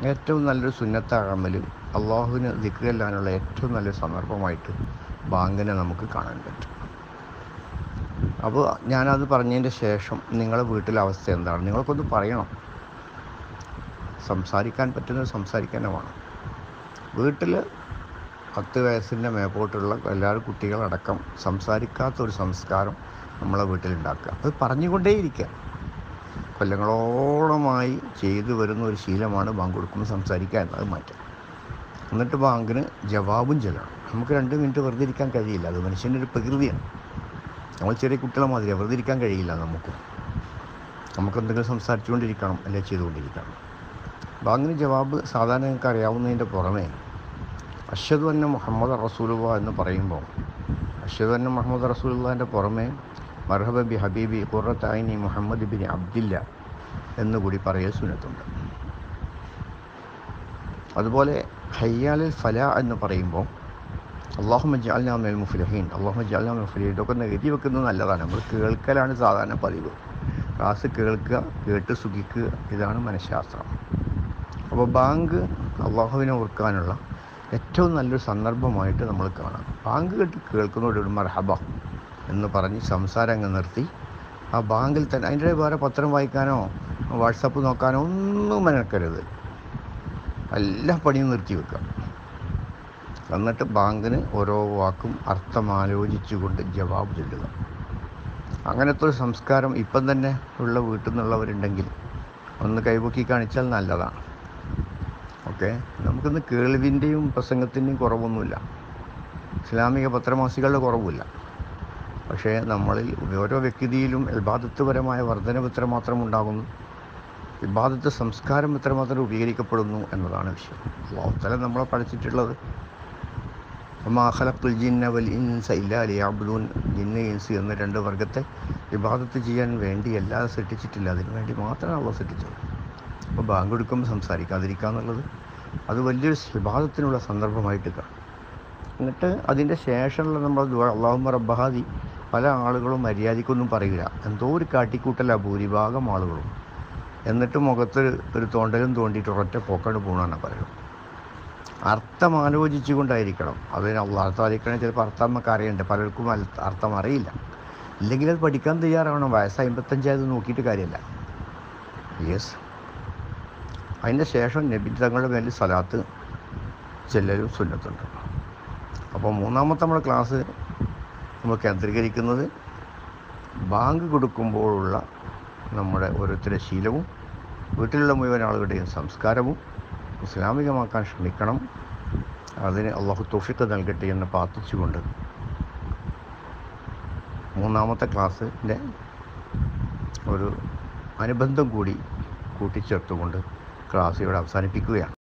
ഏറ്റവും നല്ലൊരു സുന്നത്ത് അമൽ അള്ളാഹുവിന് ദിക്ർ ചെല്ലാനുള്ള ഏറ്റവും നല്ലൊരു സന്ദർഭമായിട്ട് ബാങ്കിനെ നമുക്ക് കാണാൻ പറ്റും. അപ്പോൾ ഞാനത് പറഞ്ഞതിൻ്റെ ശേഷം നിങ്ങളുടെ വീട്ടിലെ അവസ്ഥ എന്താണ് നിങ്ങൾക്കൊന്ന് പറയണം. സംസാരിക്കാൻ പറ്റുന്നത് സംസാരിക്കാൻ വേണം. വീട്ടിൽ 10 വയസ്സിൻ്റെ മേപ്പോട്ടുള്ള എല്ലാവരും കുട്ടികളടക്കം സംസാരിക്കാത്തൊരു സംസ്കാരം നമ്മളെ വീട്ടിലുണ്ടാക്കുക. അത് പറഞ്ഞുകൊണ്ടേയിരിക്കുക. കൊല്ലങ്ങളോളമായി ചെയ്തു വരുന്ന ഒരു ശീലമാണ് ബാങ്ക് കൊടുക്കുമ്പോൾ സംസാരിക്കുക എന്നത് മാറ്റം. എന്നിട്ട് ബാങ്കിന് ജവാബും ചെല്ലണം. നമുക്ക് 2 മിനിറ്റ് വെറുതെ ഇരിക്കാൻ കഴിയില്ല. അത് മനുഷ്യൻ്റെ ഒരു പ്രകൃതിയാണ്. നമ്മൾ ചെറിയ കുട്ടികളെ മാതിരിയാണ്. വെറുതെ ഇരിക്കാൻ കഴിയില്ല. നമുക്കെന്തെങ്കിലും സംസാരിച്ചുകൊണ്ടിരിക്കണം, അല്ലെങ്കിൽ ചെയ്തുകൊണ്ടിരിക്കണം. ബാങ്കിന് ജവാബ് സാധാരണ നിങ്ങൾക്ക് അറിയാവുന്നതിൻ്റെ പുറമേ അഷ്ഹദു അന്ന മുഹമ്മദ് റസൂലുള്ളാഹ് എന്ന് പറയുമ്പോൾ അഷ്ഹദു അന്ന മുഹമ്മദ് റസൂലുള്ളാഹിൻ്റെ പുറമേ മർഹബ ബി ഹബീബി ഖുറത്ത ഐനി മുഹമ്മദ് ബിൻ അബ്ദില്ല എന്നുകൂടി പറയൽ സുന്നത്തുണ്ട്. അതുപോലെ ഹയ്യാലിൽ ഫലാ എന്ന് പറയുമ്പോൾ അല്ലാഹുമ്മ ജഅൽനാ മിനൽ മുഫ്ലിഹീൻ, അല്ലാഹുമ്മ ജഅൽനാ മിനൽ മുഫ്ലിഹീൻ, ഇതൊക്കെ എഴുതി വെക്കുന്നത് നല്ലതാണ്. നമ്മൾ കേൾക്കലാണ് സാധാരണ പതിവ്. ക്ലാസ് കേൾക്കുക, കേട്ട് സുഖിക്കുക, ഇതാണ് മനഃശാസ്ത്രം. അപ്പോൾ ബാങ്ക് അള്ളാഹുവിനെ ഓർക്കാനുള്ള ഏറ്റവും നല്ലൊരു സന്ദർഭമായിട്ട് നമ്മൾ കാണാം. ബാങ്ക് കേൾക്കുന്നതോട് മർഹബ എന്ന് പറഞ്ഞ് സംസാരം അങ്ങ് നിർത്തി ആ ബാങ്കിൽ തന്നെ, അതിൻ്റെ വേറെ പത്രം വായിക്കാനോ വാട്സപ്പ് നോക്കാനോ ഒന്നും മെനക്കരുത്. എല്ലാ പണിയും നിർത്തി വെക്കുക. എന്നിട്ട് ബാങ്കിന് ഓരോ വാക്കും അർത്ഥമാലോചിച്ചുകൊണ്ട് ജവാബ് ചൊല്ലുക. അങ്ങനത്തെ ഒരു സംസ്കാരം ഇപ്പം തന്നെ ഉള്ള വീട്ടിൽ നിന്നുള്ളവരുണ്ടെങ്കിൽ ഒന്ന് കൈപൊക്കി കാണിച്ചാൽ നല്ലതാണ്. ഓക്കെ, നമുക്കിന്ന് കേൾവിൻ്റെയും പ്രസംഗത്തിൻ്റെയും കുറവൊന്നുമില്ല, ഇസ്ലാമിക പത്രമാസികളുടെ കുറവില്ല. പക്ഷേ നമ്മളിൽ ഓരോ വ്യക്തിയിലും ഇബാദത്ത്പരമായ വർധനവ് എത്രമാത്രം ഉണ്ടാകുന്നു, ഇബാദത്ത് സംസ്കാരം എത്രമാത്രം രൂപീകരിക്കപ്പെടുന്നു എന്നതാണ് വിഷയം. അല്ലാഹു തആല നമ്മളെ പഠിച്ചിട്ടുള്ളത് വമാ ഖലഖ്തുൽ ജിന്ന വൽ ഇൻസ ഇല്ലാ ലിയഅ്ബുദൂൻ, ജിന്ന് ഇൻസ് എന്ന 2 വർഗത്തെ ഇബാദത്ത് ചെയ്യാൻ വേണ്ടി അല്ലാതെ സൃഷ്ടിച്ചിട്ടില്ല, അതിനു വേണ്ടി മാത്രമാണ് അള്ളാഹു സൃഷ്ടിച്ചത്. അപ്പോൾ ബാങ്ക് കൊടുക്കുമ്പോൾ സംസാരിക്കാതിരിക്കുക എന്നുള്ളത് അത് വലിയൊരു ഇബാദത്തിനുള്ള സന്ദർഭമായിട്ട് കാണും. എന്നിട്ട് അതിൻ്റെ ശേഷമുള്ള നമ്മൾ ദുആ അല്ലാഹുമ്മ റബ്ബഹാദി പല ആളുകളും മര്യാദയ്ക്കൊന്നും പറയില്ല, എന്തോ ഒരു കാട്ടിക്കൂട്ടല ഭൂരിഭാഗം ആളുകളും. എന്നിട്ട് മുഖത്ത് ഒരു തോണ്ടലും തോണ്ടിയിട്ട് ഒരൊറ്റ പോക്കാണ് പോകണമെന്ന് പറയും. അർത്ഥം ആലോചിച്ചു കൊണ്ടായിരിക്കണം. അതിന് അർത്ഥം അറിയിക്കണേ. ചിലപ്പോൾ അർത്ഥം നമുക്ക് അറിയണ്ടേ, പലർക്കും അർത്ഥം അറിയില്ല. ഇല്ലെങ്കിൽ അത് പഠിക്കാൻ തയ്യാറാവണം. വയസ്സ് 55 നോക്കിയിട്ട് കാര്യമില്ല. യെസ്, അതിൻ്റെ ശേഷം നബി തങ്ങളുടെ മേലിൽ സലാത്ത് ചെല്ലലും സുന്നത്തുണ്ട്. അപ്പോൾ മൂന്നാമത്തെ നമ്മുടെ ക്ലാസ് നമ്മൾ കേന്ദ്രീകരിക്കുന്നത് ബാങ്ക് കൊടുക്കുമ്പോഴുള്ള നമ്മുടെ ഓരോരുത്തരുടെ ശീലവും വീട്ടിലുള്ള മുഴുവൻ ആളുകളുടെയും സംസ്കാരവും ഇസ്ലാമികമാക്കാൻ ശ്രമിക്കണം. അതിന് അള്ളാഹു തൗഫീഖ് നൽകട്ടെ എന്ന് പ്രാർത്ഥിച്ചുകൊണ്ട് മൂന്നാമത്തെ ക്ലാസ്സിൻ്റെ ഒരു അനുബന്ധം കൂടി കൂട്ടിച്ചേർത്തുകൊണ്ട് ക്ലാസ് ഇവിടെ അവസാനിപ്പിക്കുകയാണ്.